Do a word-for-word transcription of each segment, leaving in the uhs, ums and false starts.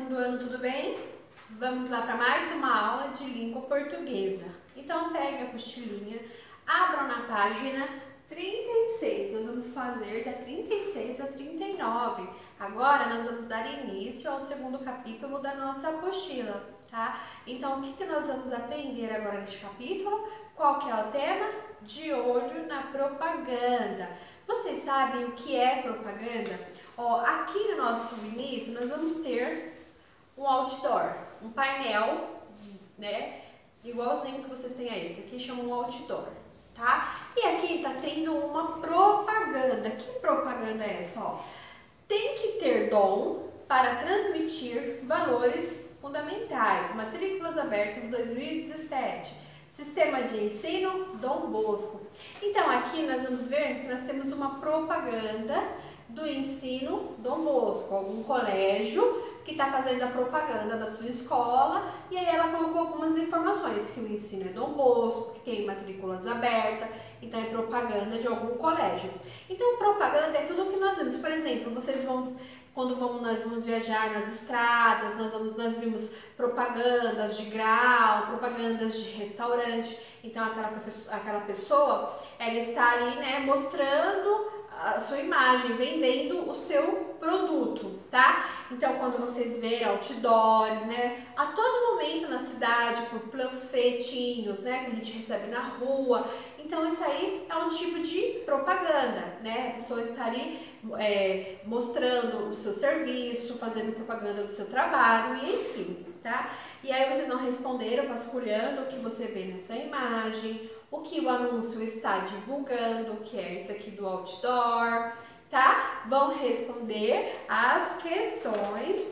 segundo ano, tudo bem? Vamos lá para mais uma aula de língua portuguesa. Então, pegue a apostilinha, abram na página trinta e seis. Nós vamos fazer da trinta e seis a trinta e nove. Agora, nós vamos dar início ao segundo capítulo da nossa apostila, tá? Então, o que, que nós vamos aprender agora neste capítulo? Qual que é o tema? De olho na propaganda. Vocês sabem o que é propaganda? Ó, aqui no nosso início, nós vamos ter um outdoor, um painel, né? Igualzinho que vocês têm aí. Esse aqui chama um outdoor, tá? E aqui tá tendo uma propaganda. Que propaganda é essa? Ó, tem que ter dom para transmitir valores fundamentais. Matrículas abertas dois mil e dezessete. Sistema de ensino Dom Bosco. Então aqui nós vamos ver que nós temos uma propaganda do ensino Dom Bosco, algum colégio que está fazendo a propaganda da sua escola, e aí ela colocou algumas informações, que o ensino é Dom Bosco, que tem matrículas abertas, então é propaganda de algum colégio. Então propaganda é tudo o que nós vemos. Por exemplo, vocês vão, quando vamos, nós vamos viajar nas estradas, nós, vamos, nós vimos propagandas de grau, propagandas de restaurante, então aquela, aquela pessoa, ela está ali, né, mostrando a sua imagem, vendendo o seu produto, tá? Então, quando vocês verem outdoors, né, a todo momento na cidade, por panfletinhos, né, que a gente recebe na rua, então isso aí é um tipo de propaganda, né? A pessoa está ali é, mostrando o seu serviço, fazendo propaganda do seu trabalho, e enfim, tá? E aí vocês vão responder, vasculhando o que você vê nessa imagem, o que o anúncio está divulgando, que é isso aqui do outdoor, tá? Vão responder as questões.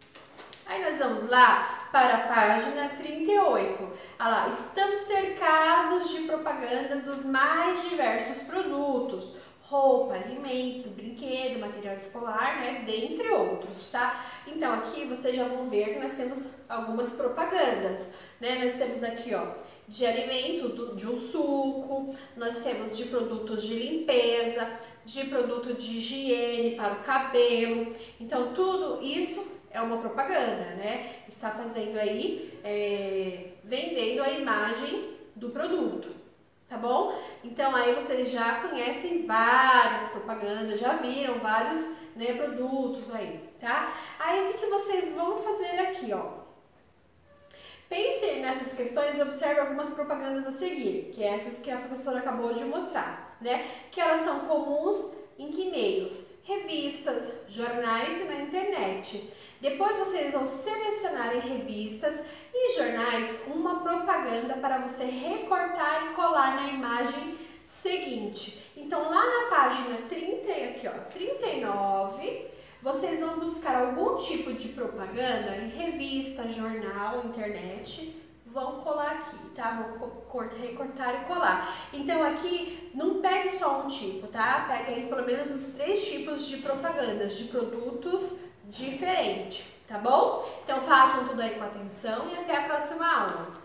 Aí nós vamos lá para a página trinta e oito. Olha lá, estamos cercados de propagandas dos mais diversos produtos, roupa, alimento, brinquedo, material escolar, né, dentre outros, tá? Então aqui vocês já vão ver que nós temos algumas propagandas, né? Nós temos aqui, ó, de alimento, do, de um suco, nós temos de produtos de limpeza, de produto de higiene para o cabelo. Então tudo isso é uma propaganda, né? Está fazendo aí, é, vendendo a imagem do produto, tá bom? Então aí vocês já conhecem várias propagandas, já viram vários, né, produtos aí, tá? Aí o que, que vocês vão fazer aqui, ó? Pense nessas questões e observe algumas propagandas a seguir, que é essas que a professora acabou de mostrar, né? Que elas são comuns em que meios? Revistas, jornais e na internet. Depois vocês vão selecionar em revistas e jornais uma propaganda para você recortar e colar na imagem seguinte. Então lá na página trinta, aqui ó, trinta e nove, vocês vão buscar algum tipo de propaganda em revista, jornal, internet, vão colar aqui, tá? Vão recortar e colar. Então aqui não pegue só um tipo, tá? Pegue aí pelo menos os três tipos de propagandas, de produtos diferentes, tá bom? Então façam tudo aí com atenção e até a próxima aula.